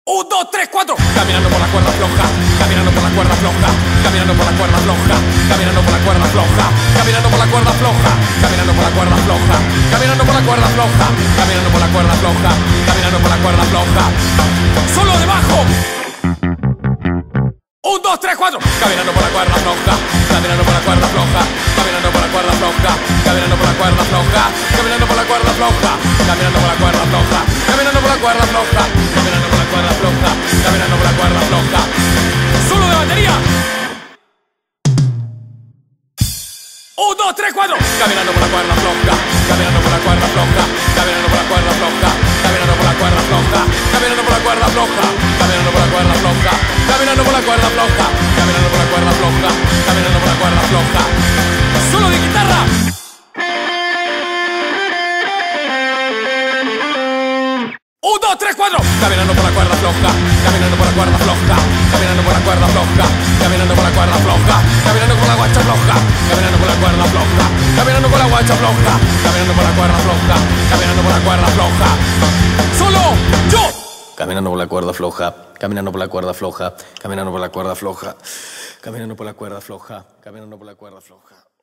1, 2, 3, 4. Caminando por la cuerda floja, caminando por la cuerda floja, caminando por la cuerda floja, caminando por la cuerda floja, caminando por la cuerda floja, caminando por la cuerda floja, caminando por la cuerda floja, caminando por la cuerda floja, caminando por la cuerda floja. Solo debajo. 1, 2, 3, 4. Caminando por la cuerda floja, caminando por la cuerda floja, caminando por la cuerda floja, caminando por la cuerda floja, caminando por la cuerda floja, caminando por la cuerda floja, caminando por la cuerda floja, caminando por la cuerda floja, caminando por la cuerda floja. Solo de batería. 1, 2, 3, 4. Caminando por la cuerda floja, caminando por la cuerda floja, caminando por la cuerda floja, caminando por la cuerda floja, caminando por la cuerda floja, caminando por la cuerda floja, caminando por la cuerda floja, caminando por la cuerda floja, caminando por la cuerda floja. Solo de guitarra. 1, 2, 3, 4. Caminando por la cuerda floja, caminando por la cuerda floja, caminando por la cuerda floja, caminando por la cuerda floja, caminando con la guacha floja, caminando por la cuerda floja, caminando con la guacha floja, caminando por la cuerda floja, caminando por la cuerda floja. Solo yo. Caminando por la cuerda floja, caminando por la cuerda floja, caminando por la cuerda floja, caminando por la cuerda floja, caminando por la cuerda floja.